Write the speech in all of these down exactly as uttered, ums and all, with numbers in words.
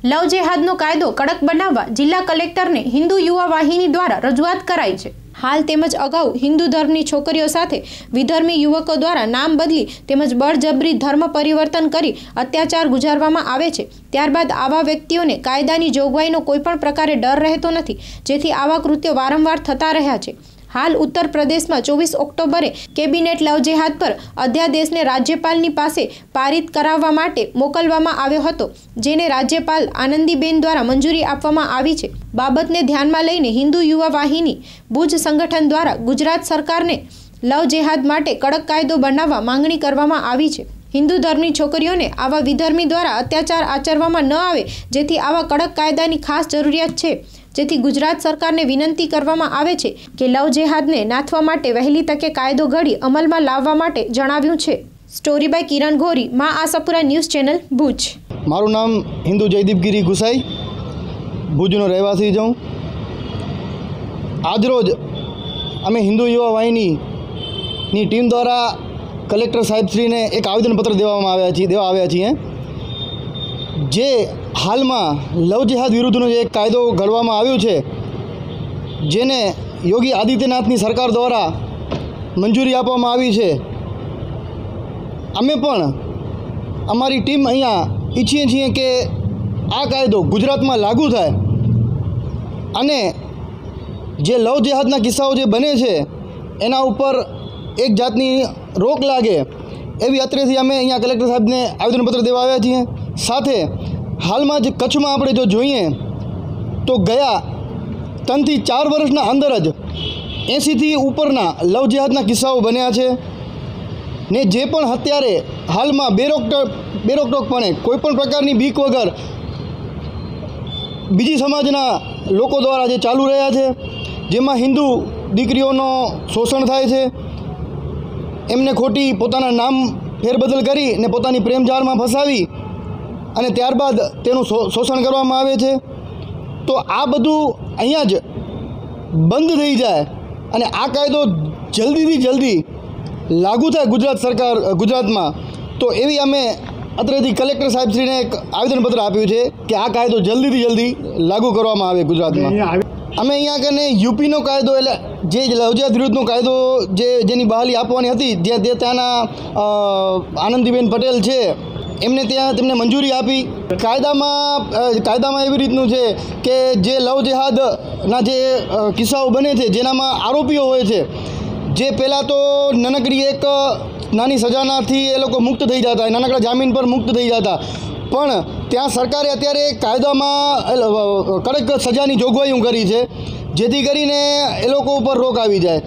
લવ જેહાદનો કાયદો કડક બનાવવા જિલ્લા કલેક્ટરને હિન્દુ યુવા વાહિની દ્વારા રજૂઆત કરાઈ છે। હાલ તેમજ અગાઉ હિન્દુ ધર્મની છોકરીઓ સાથે વિધર્મી યુવકો દ્વારા નામ બદલી તેમજ બળજબરી ધર્મ પરિવર્તન કરી અત્યાચાર ગુજારવામાં આવે છે। ત્યારબાદ આવા વ્યક્તિઓને કાયદાની જોગવાઈનો કોઈપણ પ્રકારે ડર રહેતો નથી, જેથી આવા કૃત્યો વારંવાર થતા રહ્યા છે। હાલ ઉત્તર પ્રદેશમાં ચોવીસ ઓક્ટોબરે કેબિનેટ લવ જેહાદ પર અધ્યાદેશને રાજ્યપાલની પાસે પારિત કરાવવા માટે મોકલવામાં આવ્યો હતો, જેને રાજ્યપાલ આનંદીબેન દ્વારા મંજૂરી આપવામાં આવી છે। બાબતને ધ્યાનમાં લઈને હિન્દુ યુવા વાહિની ભુજ સંગઠન દ્વારા ગુજરાત સરકારને લવ જેહાદ માટે કડક કાયદો બનાવવા માંગણી કરવામાં આવી છે। હિન્દુ ધર્મની છોકરીઓને આવા વિધર્મી દ્વારા અત્યાચાર આચરવામાં ન આવે, જેથી આવા કડક કાયદાની ખાસ જરૂરિયાત છે, જેથી ગુજરાત સરકારને વિનંતી કરવામાં આવે છે કે લવ જેહાદને નાથવા માટે વહેલી તકે કાયદો ઘડી અમલમાં લાવવા માટે જણાવ્યું છે। સ્ટોરી બાય કિરણ ગોરી, માં આશાપુરા ન્યૂઝ ચેનલ, ભુજ। મારું નામ હિન્દુ જયદીપગીરી ગુસાઈ, ભુજનો રહેવાસી છું। આજરોજ અમે હિન્દુ યુવા વાહિનીની ટીમ દ્વારા કલેક્ટર સાહેબશ્રીને એક આવેદનપત્ર દેવામાં આવ્યા છીએ દેવા આવ્યા છીએ જે હાલમાં લવ જેહાદ વિરુદ્ધનો જે એક કાયદો ઘડવામાં આવ્યો છે, જેને યોગી આદિત્યનાથની સરકાર દ્વારા મંજૂરી આપવામાં આવી છે। અમે પણ અમારી ટીમ અહીંયા ઈચ્છીએ છીએ કે આ કાયદો ગુજરાતમાં લાગુ થાય અને જે લવ જેહાદના કિસ્સાઓ જે બને છે એના ઉપર એક જાતની રોક લાગે એવી અત્રેથી અમે અહીંયા કલેક્ટર સાહેબને આવેદનપત્ર દેવા આવ્યા છીએ। સાથે હાલમાં જ કચ્છમાં આપણે જો જોઈએ તો ગયા ત્રણથી ચાર વર્ષના અંદર જ એંસીથી ઉપરના લવ જેહાદના કિસ્સાઓ બન્યા છે ને જે પણ અત્યારે હાલમાં બેરોકટોક બેરોકટોકપણે કોઈપણ પ્રકારની બીક વગર બીજી સમાજના લોકો દ્વારા જે ચાલુ રહ્યા છે, જેમાં હિન્દુ દીકરીઓનો શોષણ થાય છે, એમને ખોટી પોતાના નામ ફેરબદલ કરી ને પોતાની પ્રેમજાળમાં ફસાવી અને ત્યારબાદ તેનું શોષણ કરવામાં આવે છે। તો આ બધું અહીંયા જ બંધ થઈ જાય અને આ કાયદો જલ્દીથી જલ્દી લાગુ થાય ગુજરાત સરકાર ગુજરાતમાં, તો એવી અમે અત્રેથી કલેક્ટર સાહેબશ્રીને એક આવેદનપત્ર આપ્યું છે કે આ કાયદો જલ્દીથી જલ્દી લાગુ કરવામાં આવે ગુજરાતમાં। અમે અહીંયા કને યુપીનો કાયદો એટલે જે લવ જેહાદ વિરુદ્ધનો કાયદો જે જેની બહાલી આપવાની હતી, જે જે ત્યાંના આનંદીબેન પટેલ છે એમને ત્યાં તેમને મંજૂરી આપી। કાયદામાં કાયદામાં એવી રીતનું છે કે જે લવ જેહાદના જે કિસ્સાઓ બને છે જેનામાં આરોપીઓ હોય છે, જે પહેલાં તો નાનકડી એક નાની સજાનાથી એ લોકો મુક્ત થઈ જતા, નાનકડા જામીન પર મુક્ત થઈ જતા, પણ ત્યાં સરકારે અત્યારે કાયદામાં કડક સજાની જોગવાઈઓ કરી છે, જેથી કરીને એ લોકો ઉપર રોક આવી જાય।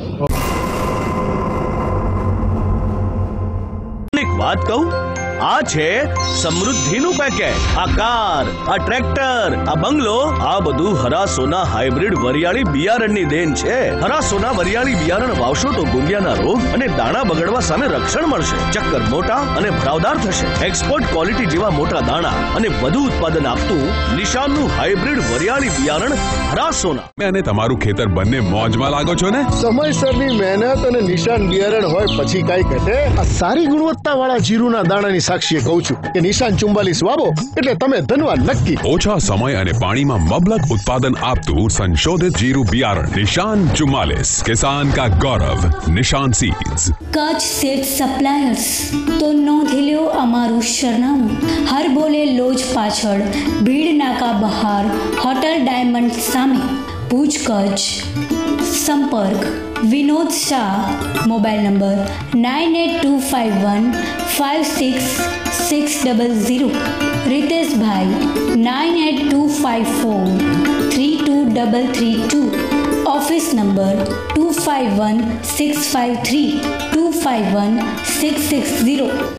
એક વાત કહું, આ છે સમૃદ્ધિનું પેકેટ। આ કાર, આ ટ્રેક્ટર, આ બંગલો, આ બધું હરાસોના હાઇબ્રિડ વરિયાળી બિયારણની દેન છે। હરાસોના વરિયાળી બિયારણ વાવશો તો ગુંગિયાના રોગ અને દાણા બગડવા સામે રક્ષણ મળશે। ચક્કર મોટા અને ભરાવદાર થશે। એક્સપોર્ટ ક્વોલિટી જેવા મોટા દાણા અને વધુ ઉત્પાદન આપતું નિશાનનું હાઇબ્રિડ વરિયાળી બિયારણ હરાસોના। અને તમારું ખેતર બંને મોજમાં લાગો છો ને? સમયસરની મહેનત અને નિશાન બિયારણ હોય પછી કઈ ઘટે? આ સારી ગુણવત્તાવાળા જીરુના દાણાની સાક્ષીએ કહું છું કે નિશાન ચુમ્બાલીસ વાવો એટલે તમે ધનવાન નક્કી। ઓછા સમય અને પાણીમાં મબલક ઉત્પાદન આપતું સંશોધિત જીરું બિયારણ નિશાન ચુમ્માલીસ, કિસાન કા ગૌરવ, નિશાન सीड्स। કચ્છ સીડ સપ્લાયર્સ તો નોંધી લ્યો અમારું સરનામું, હર બોલે લોજ પાછળ, ભીડ નાકા બહાર, હોટલ ડાયમંડ સામે, ભુજ કચ્છ। સંપર્ક Vinod Shah, mobile number nine eight two five one five six six double zero, રીતેશભાઈ nine eight two five four three two double three two, office number two five one six five three two five one six six zero.